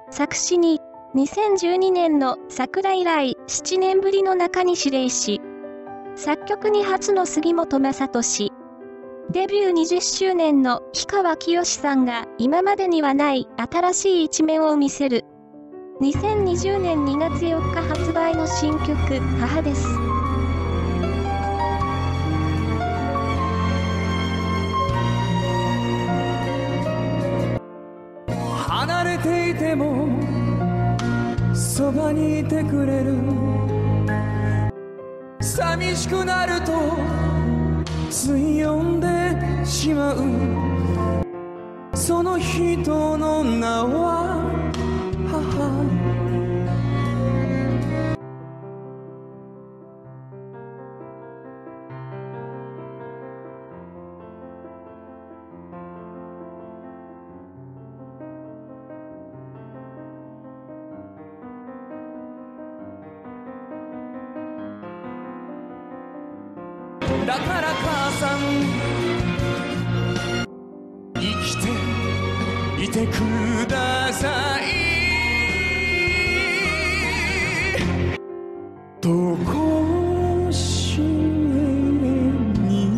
作詞に、2012年の桜以来7年ぶりの中西礼士。作曲に初の杉本昌俊。デビュー20周年の氷川きよしさんが今までにはない新しい一面を見せる。2020年2月4日発売の新曲、母です。 離れていてもそばにいてくれる、寂しくなるとつい呼んでしまう、その人の名は母。だから母さん生きていてください、どこしえに。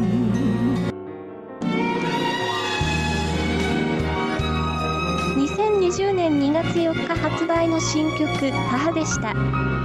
2020年2月4日発売の新曲、母でした。